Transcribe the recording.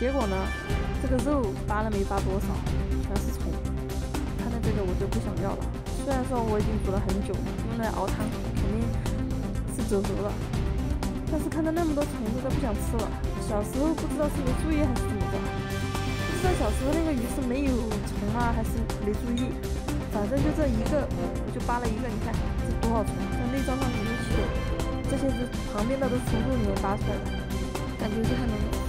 结果呢，这个肉扒了没扒多少，全是虫。看到这个我就不想要了。虽然说我已经煮了很久，用来熬汤肯定是走熟了，但是看到那么多虫子都不想吃了。小时候不知道是没注意还是怎么着，不知道小时候那个鱼是没有虫啊还是没注意，反正就这一个我就扒了一个。你看这多少虫，在内脏上面尤其有，这些是旁边的都是从肉里面扒出来的，感觉是还能